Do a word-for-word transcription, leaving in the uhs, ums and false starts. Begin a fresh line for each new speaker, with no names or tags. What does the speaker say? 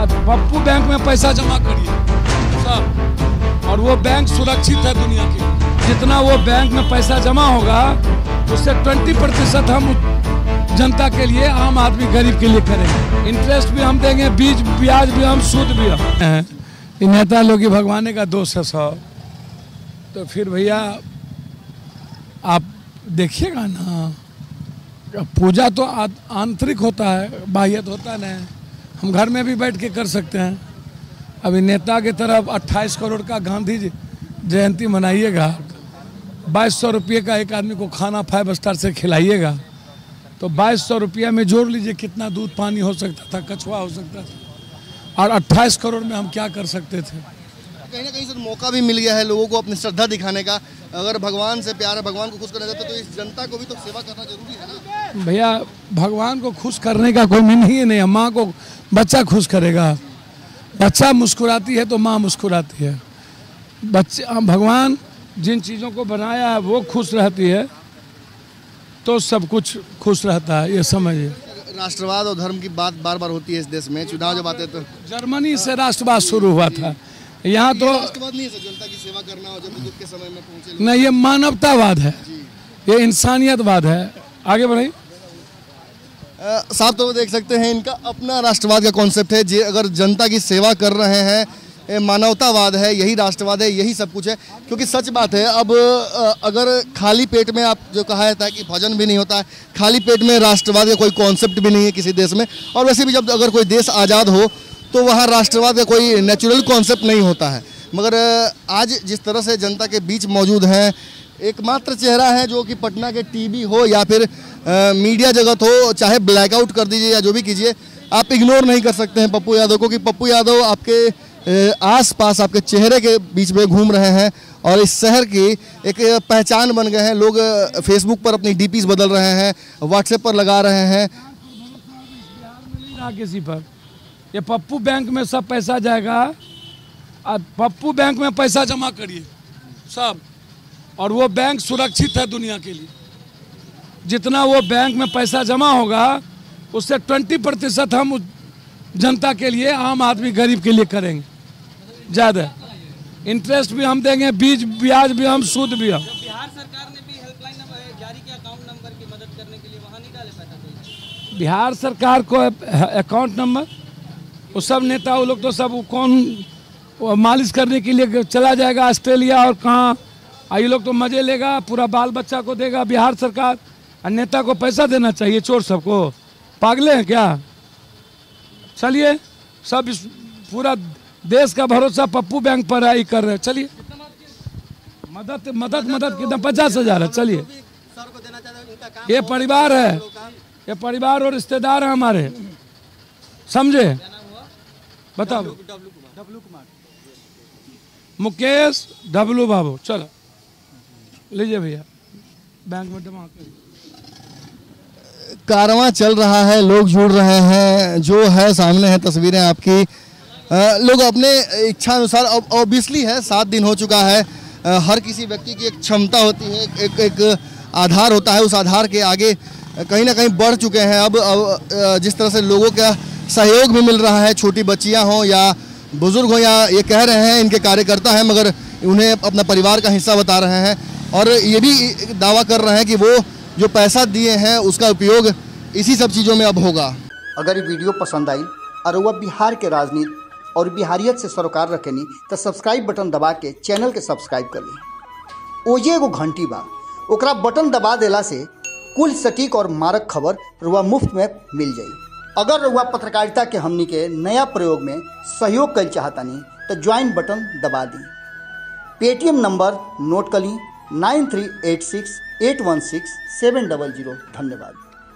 आज पप्पू बैंक में पैसा जमा करिए सब, और वो बैंक सुरक्षित है दुनिया के। जितना वो बैंक में पैसा जमा होगा उससे ट्वेंटी प्रतिशत हम जनता के लिए, आम आदमी गरीब के लिए करेंगे। इंटरेस्ट भी हम देंगे, बीज ब्याज भी हम, सूद भी हम। इन नेता लोग भगवान का दोष है सब। तो फिर भैया आप देखिएगा ना, पूजा तो आंतरिक होता है, बाह्यत होता नहीं। हम घर में भी बैठ के कर सकते हैं। अभी नेता की तरफ अट्ठाईस करोड़ का गांधी जयंती मनाइएगा, बाईस सौ रुपये का एक आदमी को खाना फाइव स्टार से खिलाइएगा, तो बाईस सौ रुपया में जोड़ लीजिए कितना दूध पानी हो सकता था, कछुआ हो सकता था। और अट्ठाईस करोड़ में हम क्या कर सकते थे।
कहीं ना कहीं सर मौका भी मिल गया है लोगों को अपनी श्रद्धा दिखाने का। अगर भगवान से प्यार है, भगवान को खुश करना चाहते तो इस जनता को भी तो सेवा करना जरूरी है ना
भैया। भगवान को खुश करने का कोई मीनिंग ही नहीं है। माँ को बच्चा खुश करेगा, बच्चा मुस्कुराती है तो माँ मुस्कुराती है। बच्चे भगवान जिन चीज़ों को बनाया है वो खुश रहती है तो सब कुछ खुश रहता है, ये समझिए।
राष्ट्रवाद और धर्म की बात बार बार होती है इस देश में, चुनाव जब आते तो
जर्मनी से राष्ट्रवाद शुरू हुआ था। यहाँ तो
राष्ट्रवाद नहीं है सर, जनता की सेवा करना और जब दुख के समय में पहुंचे
नहीं, ये मानवतावाद है, ये इंसानियतवाद है। आगे बढ़ाइए
साहब। तो देख सकते हैं इनका अपना राष्ट्रवाद का कॉन्सेप्ट है। जे अगर जनता की सेवा कर रहे हैं, मानवतावाद है, यही राष्ट्रवाद है, यही सब कुछ है। क्योंकि सच बात है, अब अगर खाली पेट में, आप जो कहा था कि भजन भी नहीं होता है, खाली पेट में राष्ट्रवाद का कोई कॉन्सेप्ट भी नहीं है किसी देश में। और वैसे भी जब अगर कोई देश आज़ाद हो तो वहाँ राष्ट्रवाद का कोई नेचुरल कॉन्सेप्ट नहीं होता है। मगर आज जिस तरह से जनता के बीच मौजूद हैं, एकमात्र चेहरा है जो कि पटना के टीवी हो या फिर आ, मीडिया जगत हो, चाहे ब्लैकआउट कर दीजिए या जो भी कीजिए, आप इग्नोर नहीं कर सकते हैं पप्पू यादव को। कि पप्पू यादव आपके आस पास, आपके चेहरे के बीच में घूम रहे हैं और इस शहर की एक पहचान बन गए हैं। लोग फेसबुक पर अपनी डीपीज बदल रहे हैं, व्हाट्सएप पर लगा रहे हैं।
किसी पर ये पप्पू बैंक में सब पैसा जाएगा, पप्पू बैंक में पैसा जमा करिए सब, और वो बैंक सुरक्षित है दुनिया के लिए। जितना वो बैंक में पैसा जमा होगा उससे ट्वेंटी प्रतिशत हम जनता के लिए, आम आदमी गरीब के लिए करेंगे ज़्यादा। इंटरेस्ट भी हम देंगे, बीज ब्याज भी हम, सूद भी हम।
बिहार सरकार ने भी हेल्पलाइन नंबर जारी किया अकाउंट नंबर की मदद करने के लिए, वहाँ नहीं डाले पैसा।
बिहार सरकार को अकाउंट नंबर, वो सब नेता वो लोग तो सब कौन मालिश करने के लिए चला जाएगा ऑस्ट्रेलिया और कहाँ, ये लोग तो मज़े लेगा, पूरा बाल बच्चा को देगा बिहार सरकार। और नेता को पैसा देना चाहिए चोर सबको, पागले हैं क्या। चलिए सब इस पूरा देश का भरोसा पप्पू बैंक पर है, कर रहे हैं। चलिए मदद मदद मदद कितना, पचास हजार है। चलिए ये परिवार है, ये परिवार और रिश्तेदार है हमारे, समझे। बताओ मुकेश डब्लू बाबू, चलो लीजिए भैया बैंक में जमा करिए।
कारवां चल रहा है, लोग जुड़ रहे हैं। जो है सामने है तस्वीरें आपकी, आ, लोग अपने इच्छा अनुसार, ऑब्वियसली है सात दिन हो चुका है। आ, हर किसी व्यक्ति की एक क्षमता होती है, एक एक आधार होता है, उस आधार के आगे कहीं ना कहीं बढ़ चुके हैं। अब, अब जिस तरह से लोगों का सहयोग भी मिल रहा है, छोटी बच्चियां हों या बुजुर्ग हों, या ये कह रहे हैं इनके कार्यकर्ता हैं मगर उन्हें अपना परिवार का हिस्सा बता रहे हैं, और ये भी दावा कर रहे हैं कि वो जो पैसा दिए हैं उसका उपयोग इसी सब चीज़ों में अब होगा।
अगर ये वीडियो पसंद आई और वह बिहार के राजनीति और बिहारियत से सरोकार रखेनी तो सब्सक्राइब बटन दबा के चैनल के सब्सक्राइब कर ली। ओजे एगो घंटी बा, ओकरा बटन दबा देला से कुल सटीक और मारक खबर रुआ मुफ्त में मिल जाई। अगर रुआ पत्रकारिता के हमनी के नया प्रयोग में सहयोग कर चाहतानी तो ज्वाइन बटन दबा दी। पेटीएम नंबर नोट कर ली, nine three eight six eight one six seven double zero. धन्यवाद।